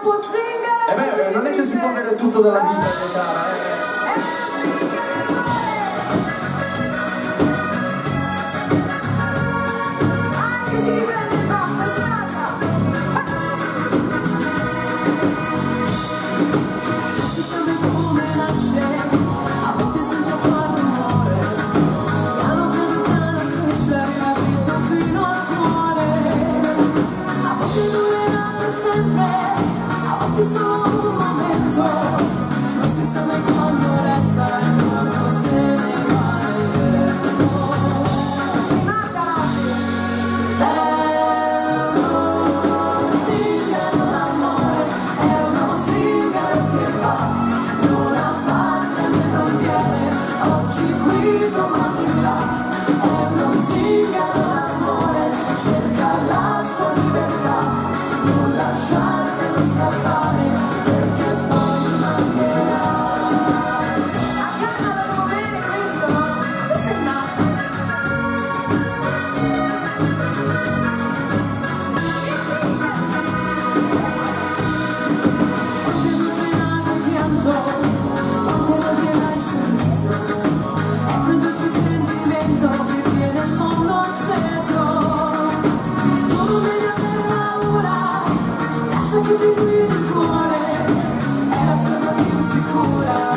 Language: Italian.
troppo zingaro. Non è che si può avere tutto dalla vita, cara, solo un momento, non si sa mai quando resta e quando se ne va nel vento. È uno zingaro l'amore, è uno zingaro che va, non abbatte le frontiere, oggi qui, domani là. È uno zingaro l'amore, cerca la sua libertà, non lasciartelo scappare. Che ti guidi il cuore, è la strada più sicura.